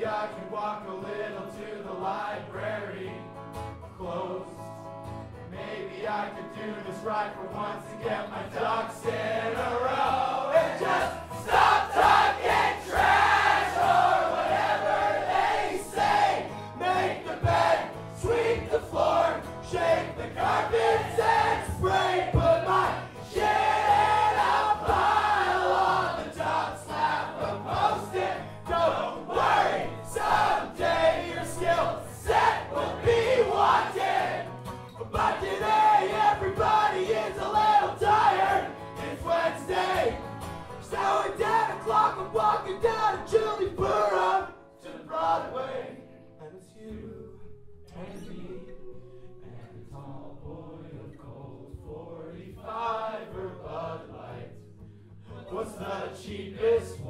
I could walk a little to the library. Closed. Maybe I could do this right for once and get my ducks in a row and just stop talking trash or whatever they say. Make the bed, sweep the floor, shake the carpets and spray. Put my shit in a pile on the top slab of Post-it. Don't worry, someday your skill set will be wanted. But today everybody is a little tired. It's Wednesday. So at 10 o'clock I'm walking down to Julieboro to Broadway. And it's you and me and a tall boy of cold 45 or Bud Light. What's the cheapest